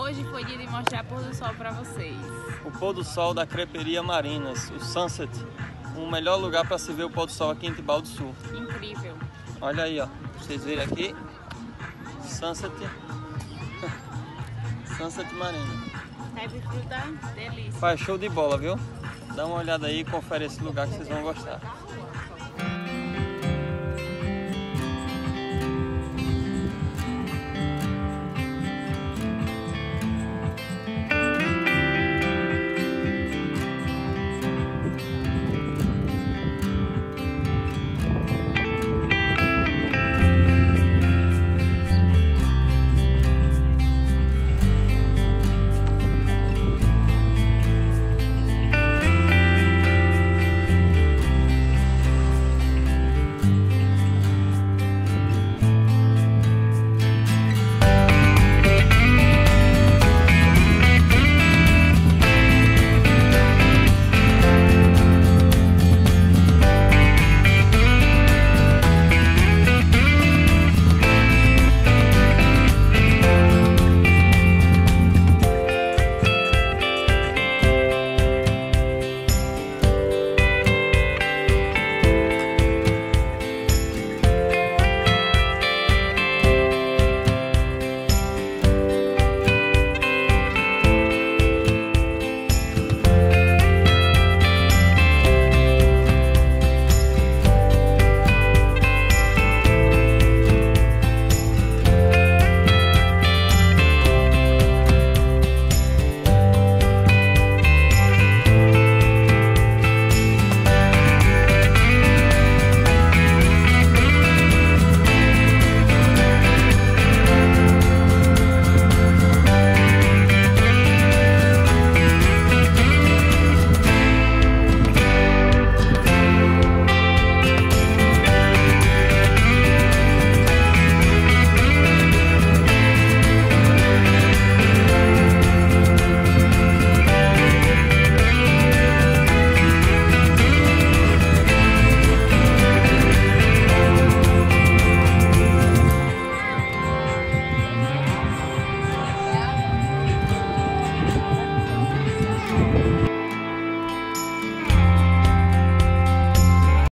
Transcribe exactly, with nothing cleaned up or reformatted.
hoje foi dia de mostrar pôr do sol para vocês. O pôr do sol da Creperia Marinas, o Sunset. O melhor lugar para se ver o pôr do sol aqui em Tibau do Sul. Incrível. Olha aí, ó. Pra vocês verem aqui. Sunset. Sunset Marina. Type fruta, delícia. Faz show de bola, viu? Dá uma olhada aí e confere esse lugar que vocês vão gostar.